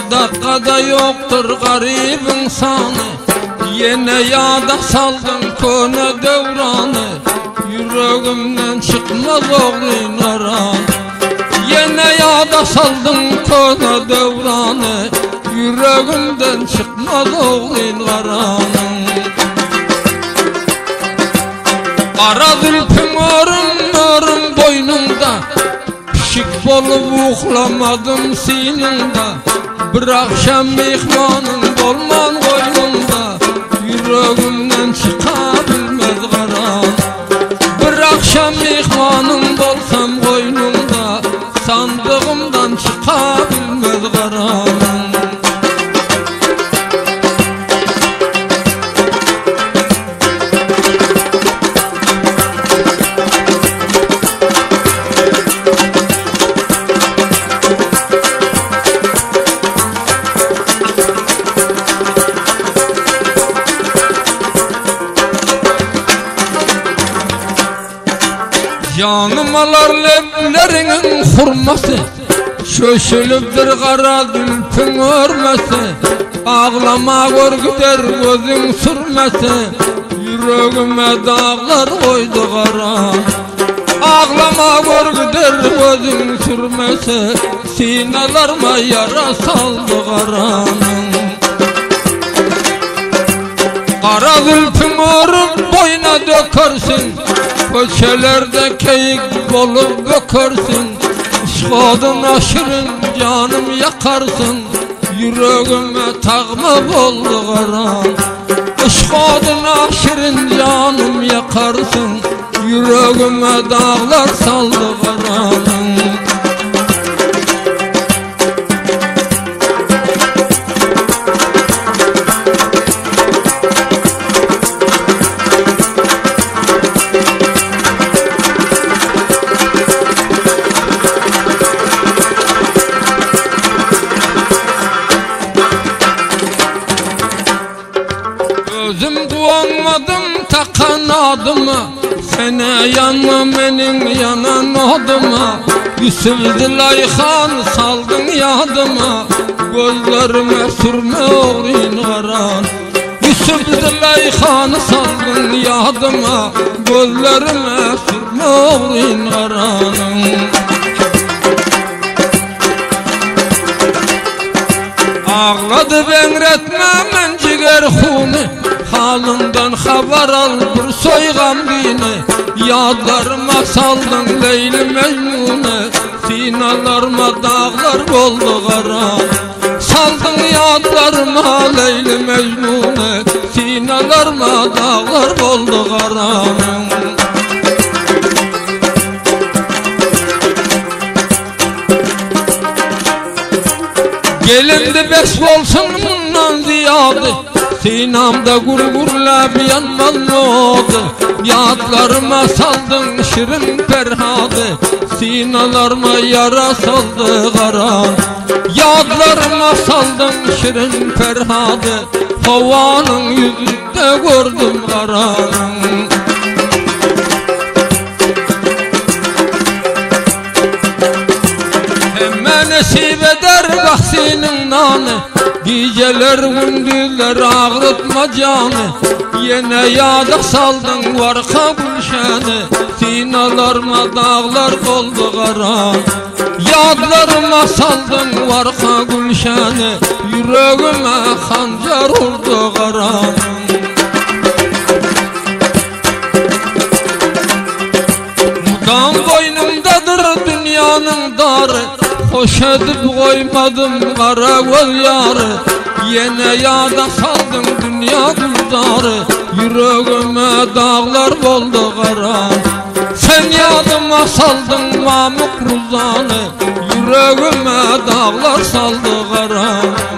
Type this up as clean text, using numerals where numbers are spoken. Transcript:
dakikada yoktur garibin sanı. Yine yada saldın kone devranı, yüreğimden çıkmaz oğlun aran. Yine yada saldın kone devranı, yüreğimden çıkmaz oğlun aranın. Kara zülfün örüm boynumda, pişik bolup uğlamadım sininde. Bir akşam mihmanın dolman koynunda, yüreğimden çıkabilmez karan. Bir akşam mihmanın dolsam koynunda, sandığımdan çıkabilmez karan. Canım alar leplerinin hurması, şöşülüptür kara zülfün örmesi. Ağlama gör gider gözün sürmesi, yüreğime dağlar koydu kara. Ağlama gör gider gözün sürmesi, sinelerime yara saldı karanın. Kara zülfün örüp boyuna dökersin, köşelerde keyik olup gökersin. İşkadın aşırın canım yakarsın, yüreğime tağma oldu karan. İşkadın aşırın canım yakarsın, yüreğime dağlar saldı karanın. Özüm duanmadım ta kanadıma, sene yanma benim yanan odıma. Yusuf Dilayhan saldın yadıma, gözlerime sürme oğlun karan. Yusuf Dilayhan saldın yadıma, gözlerime sürme oğlun karan. Ağladı ben retmemen ciger huni, halımdan haber al bir soygan bini. Yadlarıma saldın Leyli Mecnun'u, sinalarıma dağlar oldu karan. Saldın yadlarıma Leyli Mecnun'u, sinalarıma dağlar oldu karan. Gelimde beş olsun bundan ziyade, sinamda gurgurlab yanman oldu. Yadlarıma saldın şirin perhade, sinalarıma yara saldı karan. Yadlarıma saldın şirin perhade, havanın yüzünde gördüm karan. Nesip eder vaksinin nanı, geceler gündüzler ağrıtma canı. Yine yada saldın varka gülşeni, sinalarıma dağlar oldu karan. Yadlarıma saldın varka gülşeni, yüreğime hancar vurdu karan. Mudam boynumdadır dünyanın darı, hoş edip koymadım kara göz yarı. Yine yada saldım dünya güldarı, yüreğime dağlar oldu karan. Sen yadıma saldın Mamuk Ruzan'ı, yüreğime dağlar saldı karan.